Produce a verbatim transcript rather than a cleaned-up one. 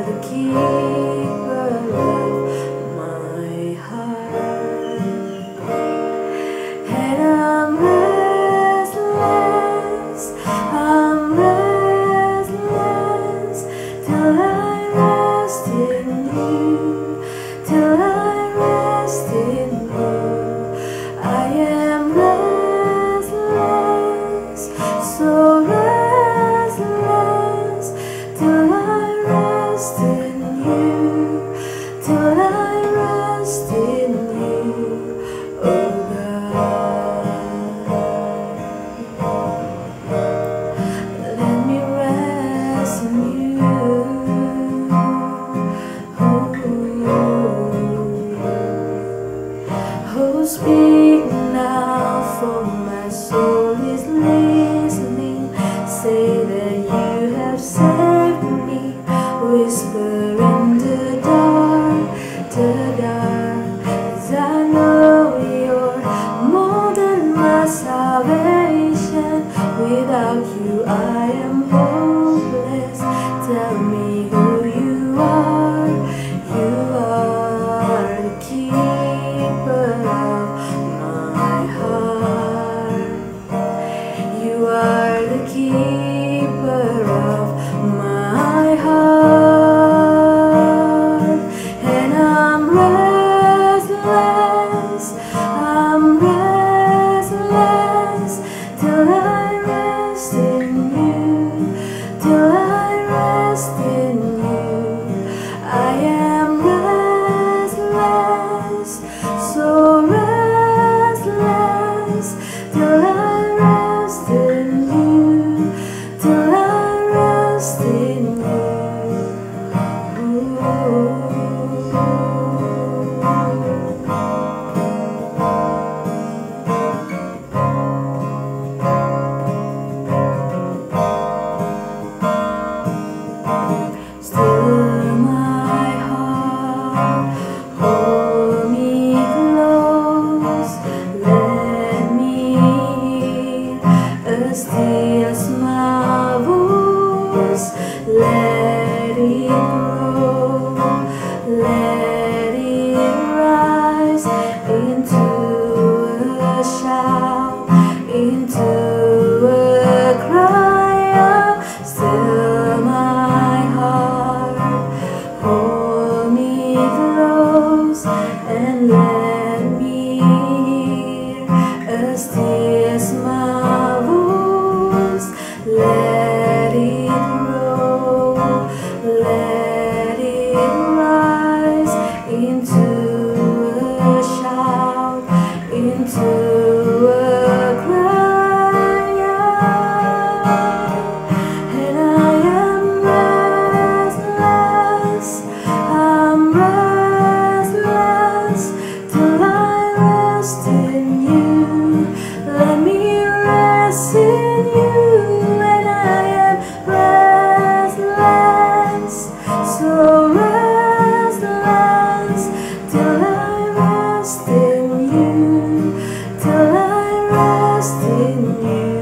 the keeper of my heart, and I'm restless, I'm restless, till I rest in you, till I rest in you. I am restless, so restless, till I rest in you, till I rest in you, oh God. Let me rest in you. Oh, speak now, for my soul is listening. Say that you have saved me. Whisper in the dark, the dark, 'cause I know you're more than my salvation. Without you I am hopeless. Tell me who you are. You are the keeper of my heart. You are the keeper of my heart, and I'm restless, I'm restless, till I rest in you, till I rest in you. I am restless, so restless, till I rest in you, till I rest in you. Still my heart, hold me close, let me hear a still small voice. Let it grow, let it rise into a shout, into a cry of still my heart. Hold me close and let me hear a still small voice. Let it grow, let it rise into a shout, into a cry out. And I am restless, I'm restless, till I rest in you. Let me rest in you. And I am restless, so restless, till I rest in you, till I rest in you.